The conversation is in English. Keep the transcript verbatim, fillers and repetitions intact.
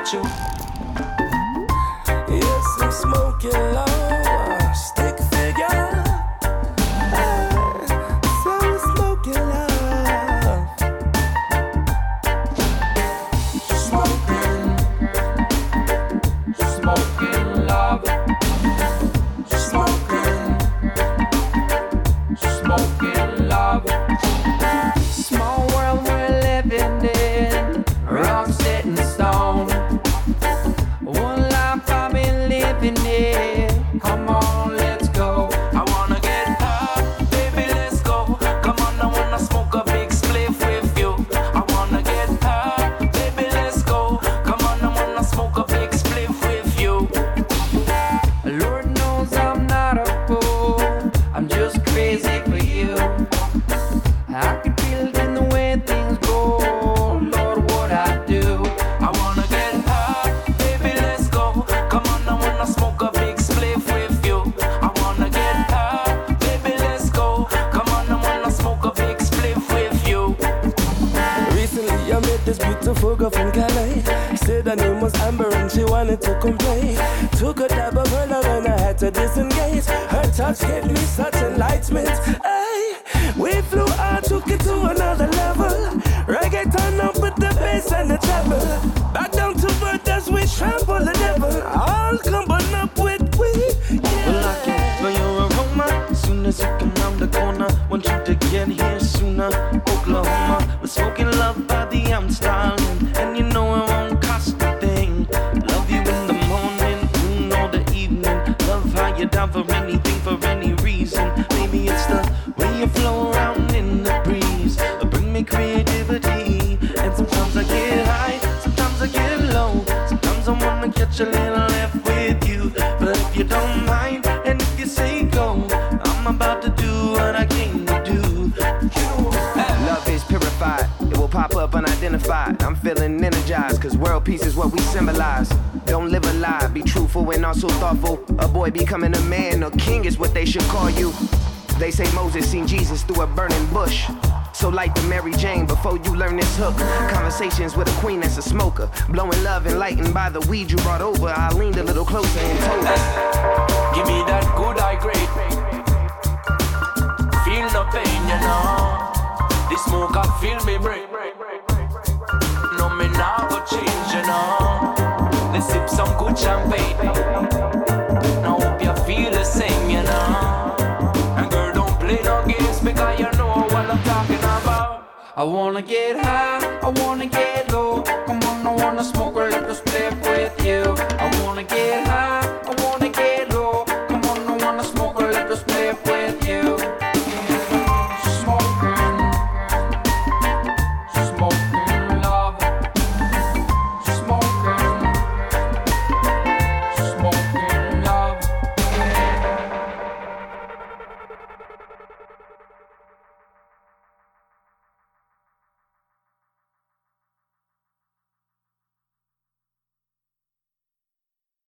with you. Yes, I'm smoking low, stick figure. So I'm smoking love. Smoking, smoking love. Smoking, smoking love. Small world we're living in, rock set in stone. One life I've been living in. Come on, let's go. I wanna get high, baby, let's go. Come on, I wanna smoke a big spliff with you. I wanna get high, baby, let's go. Come on, I wanna smoke a big spliff with you. Lord knows I'm not a fool, I'm just crazy for you. I can feel it in the way things go. Lord, what I do. I wanna get high, baby, let's go. Come on, I wanna smoke a big spliff with you. I wanna get high, baby, let's go. Come on, I wanna smoke a big spliff with you. Recently I met this beautiful girl from Calais. Said her name was Amber and she wanted to complain. Took a dab of her love and I had to disengage. Her touch gave me such enlightenment. Hey, we flew out, took it to another level. Reggaeton up with the bass and the treble. Back down to earth as we trample the devil. All coming up with we. Yeah. Well, I can smell your aroma as soon as you come round the corner. Want you to get here sooner. Oklahoma, we're smoking love by the Amstel, and you know it won't cost a thing. Love you in the morning, noon or the evening. Love how you down for anything, for any reason. Maybe it's the way you flow around in the breeze. Bring me creativity, and sometimes I get high, sometimes I get low. Sometimes I wanna catch a little F with you, but if you don't mind, and if you say go, I'm about to do what I came to do. Love is purified, it will pop up unidentified. I'm feeling energized, cause world peace is what we symbolize. Don't live a lie, be truthful and also thoughtful. A boy becoming a man, a king is what they should call you. They say Moses seen Jesus through a burning bush. So light the Mary Jane before you learn this hook. Conversations with a queen that's a smoker. Blowing love enlightened by the weed you brought over. I leaned a little closer and told her, give me that good high grade. Feel no pain, you know. The smoke can feel me break. No, me now go change, you know. Let's sip some good champagne. Now hope you feel the same, you know. And girl, don't play no games because you know what I'm talking about. I wanna get high, I wanna get